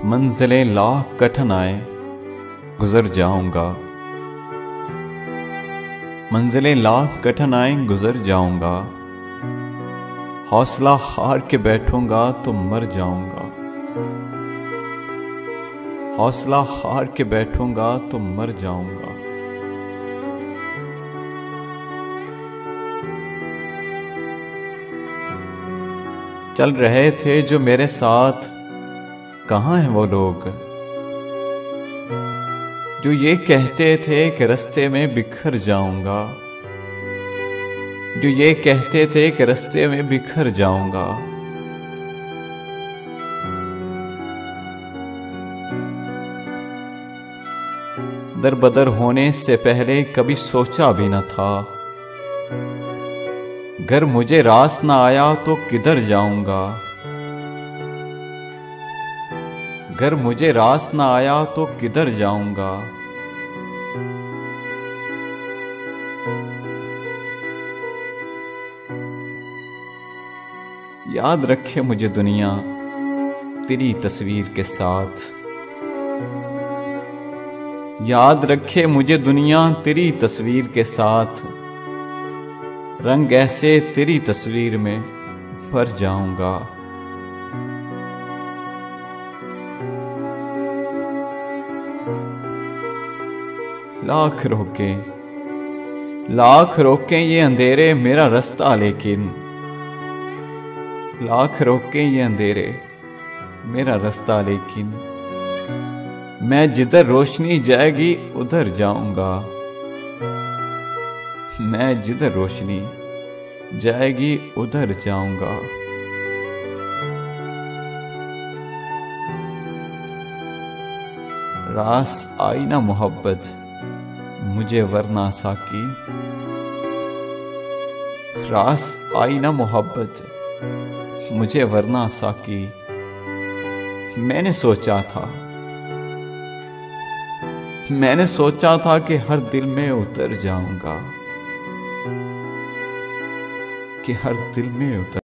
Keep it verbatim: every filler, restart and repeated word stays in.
मंजिलें लाख कठिन आए गुजर जाऊंगा। मंजिलें लाख कठिन आए गुजर जाऊंगा। हौसला हार के बैठूंगा तो मर जाऊंगा। हौसला हार के बैठूंगा तो मर जाऊंगा। चल रहे थे जो मेरे साथ, कहां हैं वो लोग जो ये कहते थे कि रास्ते में बिखर जाऊंगा। जो ये कहते थे कि रास्ते में बिखर जाऊंगा। दर बदर होने से पहले कभी सोचा भी न था। घर मुझे रास ना आया तो किधर जाऊंगा। घर मुझे रास ना आया तो किधर जाऊंगा। याद रखे मुझे दुनिया तेरी तस्वीर के साथ। याद रखे मुझे दुनिया तेरी तस्वीर के साथ। रंग ऐसे तेरी तस्वीर में भर जाऊंगा। लाख रोके लाख रोके ये अंधेरे मेरा रास्ता, लेकिन लाख रोके ये अंधेरे मेरा रास्ता, लेकिन मैं जिधर रोशनी जाएगी उधर जाऊंगा। मैं जिधर रोशनी जाएगी उधर जाऊंगा। रास आई ना मोहब्बत मुझे वरना साकी। रास आई ना मोहब्बत मुझे वरना साकी। मैंने सोचा था मैंने सोचा था कि हर दिल में उतर जाऊंगा। कि हर दिल में उतर